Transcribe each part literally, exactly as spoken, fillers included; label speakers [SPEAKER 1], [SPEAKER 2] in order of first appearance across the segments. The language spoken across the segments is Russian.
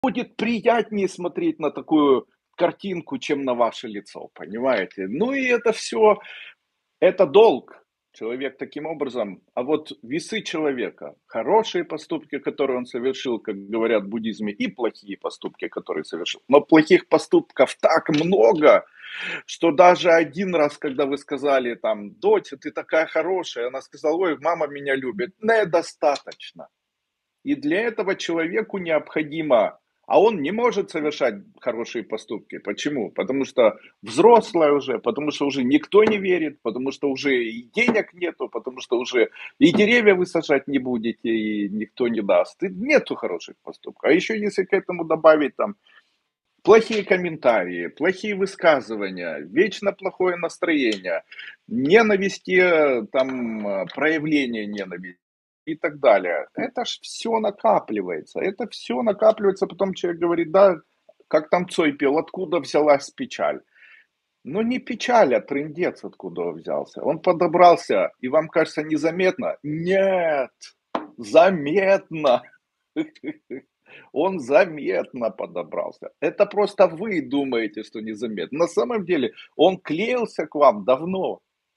[SPEAKER 1] Будет приятнее смотреть на такую картинку, чем на ваше лицо, понимаете? Ну и это всё, это долг. Человек таким образом а вот весы человека: хорошие поступки, которые он совершил, как говорят в буддизме, и плохие поступки, которые совершил. Но плохих поступков так много, что даже один раз, когда вы сказали там: "Доча, ты такая хорошая", она сказала: "Ой, мама меня любит". Не, достаточно. И для этого человеку необходимо а он не может совершать хорошие поступки. Почему? Потому что взрослая уже, потому что уже никто не верит, потому что уже и денег нету, потому что уже и деревья вы сажать не будете, и никто не даст. И нету хороших поступков. А еще если к этому добавить там плохие комментарии, плохие высказывания, вечно плохое настроение, ненависти, э, там, э, проявление ненависти и так далее. Это ж всё накапливается. Это всё накапливается, потом человек говорит: "Да", как там Цой пел: "Откуда взялась печаль?" Но не печаль, а трындец откуда взялся. Он подобрался, и вам кажется незаметно? Нет, заметно. Он заметно подобрался. Это просто вы думаете, что незаметно. На самом деле он клеился к вам давно.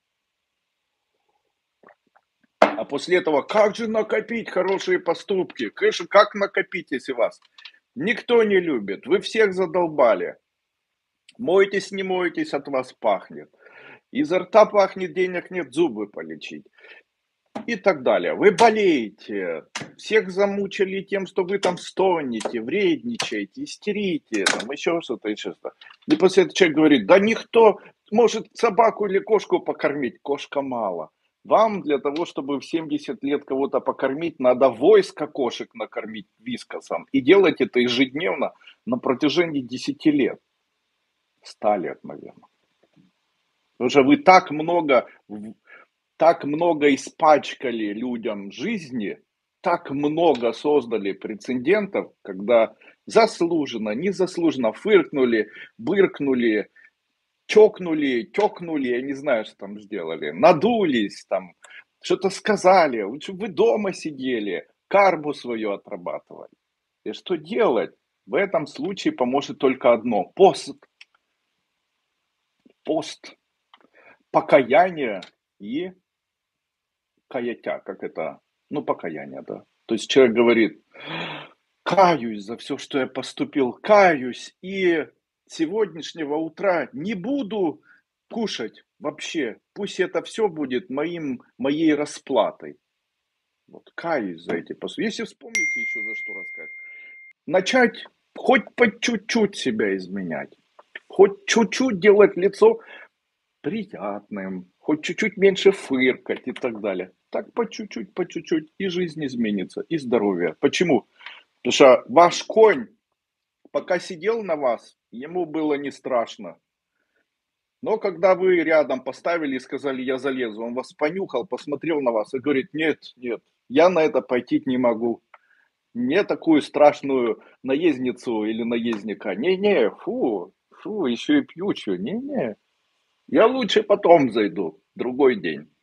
[SPEAKER 1] А после этого: "Как же накопить хорошие поступки?" Конечно, как накопить, если вас никто не любит, вы всех задолбали. Моетесь, не моетесь, от вас пахнет. Изо рта пахнет, денег нет, зубы полечить. И так далее. Вы болеете, всех замучили тем, что вы там стонете, вредничаете, истерите, там еще что-то, еще что-то. И после этого человек говорит: "Да никто может собаку или кошку покормить". Кошка мало. Вам для того, чтобы в семьдесят лет кого-то покормить, надо войско кошек накормить вискасом. И делать это ежедневно на протяжении десяти лет. ста лет, наверно. Потому что вы так много в так много испачкали людям жизни, так много создали прецедентов, когда заслуженно, незаслуженно фыркнули, быркнули, чокнули, тёкнули, я не знаю, что там сделали, надулись там, что-то сказали. Лучше б вы дома сидели, карму свою отрабатывали. И что делать? В этом случае поможет только одно: пост. Пост, покаяние и каятя, как это, ну, покаяние, да. То есть человек говорит: "Каюсь за всё, что я поступил, каюсь, и с сегодняшнего утра не буду кушать вообще. Пусть это всё будет моим моей расплатой". Вот каюсь за эти посту Если вспомните еще за что раскаять. Начать хоть по чуть-чуть себя изменять, хоть чуть-чуть делать лицо приятным, хоть чуть-чуть меньше фыркать и так далее. Так по чуть-чуть, по чуть-чуть, и жизнь изменится, и здоровье. Почему? Потому что ваш конь, пока сидел на вас, ему было не страшно. Но когда вы рядом поставили и сказали: "Я залезу", он вас понюхал, посмотрел на вас и говорит: "Нет, нет, я на это пойти не могу. Мне такую страшную наездницу или наездника, не не, фу, фу, еще и пьючую, не не. Я лучше потом зайду, другой день".